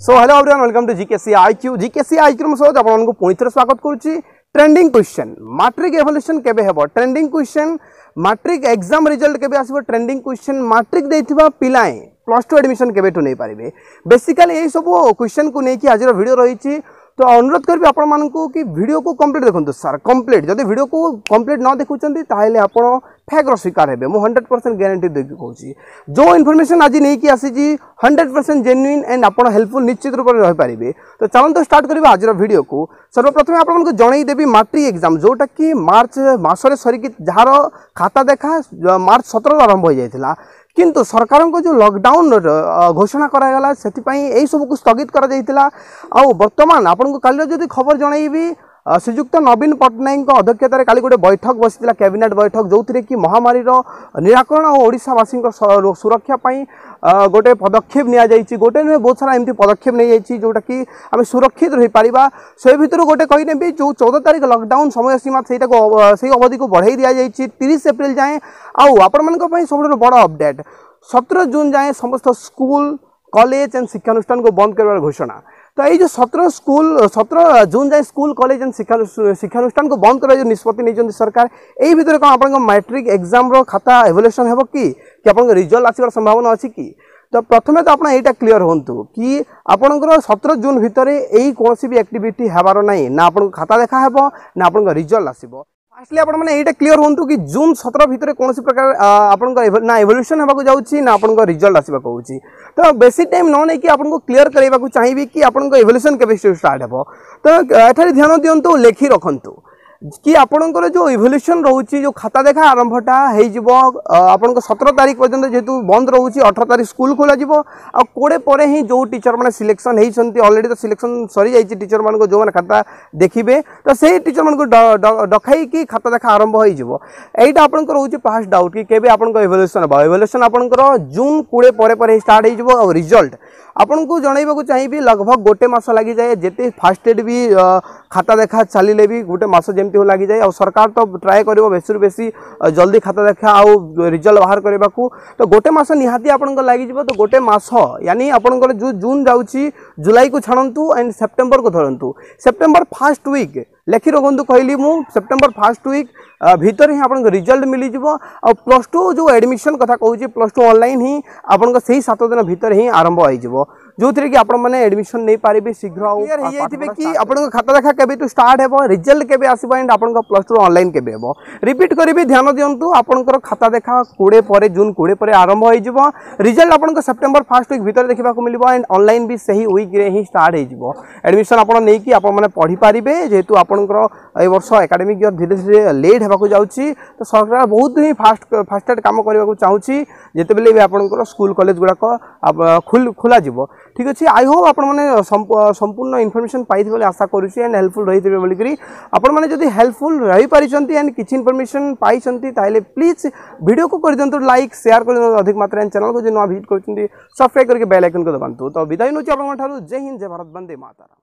So hello everyone welcome to GKC IQ GKC IQ में सहित आपको पुणी थे स्वागत करुच्ची। ट्रेंडिंग क्वेश्चन मैट्रिक इवोल्यूशन केबे हेबो, trending question matric exam result केबे आसीबो, ट्रेंडिंग क्वेश्चन मैट्रिक देथिबा पिलाए प्लस टू एडमिशन केबे टू नहीं पारिबे। बेसिकली यही सब क्वेश्चन को लेकिन आज वीडियो रही। तो अनुरोध करी आपण मानकू कि वीडियो को कंप्लीट देखो सर, कंप्लीट जब वीडियो को कंप्लीट न देखुंत ताहले आपण फेक शिकार हेबे। मु 100% गारंटी देकी कहूँ जो इनफॉरमेशन आज नहीं कि आसी 100% जेन्युइन एंड आपण हेल्पफुल निश्चित रूप से रही पारे। तो चलते स्टार्ट करिबा आज वीडियो को। सर्वप्रथम आपको जनई देवी मैट्रिक एग्जाम जोटा कि मार्च मासरे सरिकी जार खाता देखा मार्च 17 आरंभ हो जाता, किंतु सरकार को जो लॉकडाउन घोषणा करागला से यही सब को स्थगित करा। बर्तमान आपको काली जो खबर जनइबी श्रीजुक्त नवीन पट्टनायक अध्यक्षतार काली गोटे बैठक बसी कैबिनेट बैठक जो थी कि महामारी निराकरण और ओडिशावासी सुरक्षा गोटे पदक्षेप नि गोटे नुहे बहुत सारा एमती पदक्षेप नहीं जाइए जोटा कि आम सुरक्षित रही पारिबा। से भितर गोटे कहीने जो 14 तारिख लॉकडाउन समय सीमा से अवधि को बढ़ाई दि जाए 30 एप्रिल जाए। आपण सब बड़ अपडेट 17 जून जाए समस्त स्कूल कॉलेज एंड शिक्षानुष्ठान को बंद कर घोषणा। तो ये जो 17 जून जाए स्कूल कॉलेज एंड शिक्षानुष्ठान को बंद कर निष्पत्ति नहीं सरकार, यही भितर कौन आप मैट्रिक एग्जाम रो खाता इवोल्यूशन हेबो कि आप रिजल्ट आसबार संभावना अच्छी कि। तो प्रथमे तो आप यहाँ क्लीयर हूँ कि आपंकर 17 जून भितर यही कौन भी एक्टिविटी हेबार नहीं, ना आप खाता देखा हेबो ना आप रिजल्ट आसबो। फास्टली आप क्लीयर हूँ कि जून 17 भितर कौन प्रकार आपंकर ना इवोल्यूशन होगा जाऊँगी ना आप रिजल्ट आसवा कहूँ। तो बेसी टाइम न नहीं कि आपको क्लीयर कराइबा चाहिए कि आपंकर इवोल्यूशन केबे स्टार्ट हो। तो एठारे ध्यान दिंतु लेखि रखु कि आपंकर जो इवोल्यूशन रोचे जो खाता देखा आरंभटा हो 17 तारिख पर्यंत जेहेतु बंद रोचे 18 तारिख स्कूल खोल कोड़े पर ही जो टीचर मैंने सिलेक्शन होती ऑलरेडी तो सिलेक्शन सरी जाइए टीचर मान जो मैंने खाता देखिए तो से टीचर मान को डकाई कि खाता देखा आरंभ हो यहाँ आपंकर रोचे फास्ट डाउट कि केबे आपन इवोल्यूशन हम इवोल्यूशन आपंकर जून 20 पर स्टार्ट हो रिजल्ट आपन को जनइबा चाहिए लगभग गोटे मास लगी जाए जिते फास्टेड भी खाता देखा चलिए भी गोटे मास जमी हो लगी जाए। और सरकार तो ट्राए कर बेसी बेसी जल्दी खाता देखा आउ रिजल्ट बाहर करने को तो गोटे मास निहाती आपन लगी। तो गोटे मास यानी आपंकर जो जून जाऊँगी जुलाई को छाड़ू एंड सेप्टेम्बर को धरतु। सेप्टेम्बर फर्स्ट वीक लेखि रखु कहली मु सेप्टेम्बर फर्स्ट वीक भीतर ही आपन रिजल्ट मिल जाव। प्लस टू जो एडमिशन कथा कहूँ प्लस टू ऑनलाइन ही आपन से 7 दिन भीतर ही आरंभ हो जो थी कि आपण मैंने एडमिशन नहीं पारे शीघ्र कि आपन खाता देखा केबे टू स्टार्ट हेबो रिजल्ट केबे आसीबो एंड आपन प्लस टू ऑनलाइन केबे हेबो। रिपीट करी ध्यान दिंतु आपनकर खाता देखा 20 पर जून 20 पर आरंभ हो रिजल्ट आपन सेप्टेम्बर फर्स्ट वीक भीतर देखा मिल एंड ऑनलाइन भी सही वीक रे ही स्टार्ट हो एडमिशन आपन नहीं कि आपन मैंने पढ़ी पारिबे जेहेतु आपनकर ए वर्ष एकेडमिक ईयर धीरे धीरे लेट हेबाकू जाउची। तो सरकार बहुत ही फास्टेड काम करने चाहूँगी जिते भी आपंकर स्कूल कॉलेज गुड़ाक खोल ठीक अच्छे। आई होप आप संपूर्ण इनफॉरमेशन पाई आशा करुँच एंड हेल्पफुल रही थे बोलिकी आपने हेल्पफुल रही पारी एंड किसी इनफॉरमेशन पाई प्लीज वीडियो को कर दिंतु लाइक शेयर कर अधिक मात्रा चैनल को जो नुआ विजिट कर सब्सक्राइब करके बेल आइकन को दबातु। तो विदाई नौ जय हिंद जय भारत वंदे मातरम।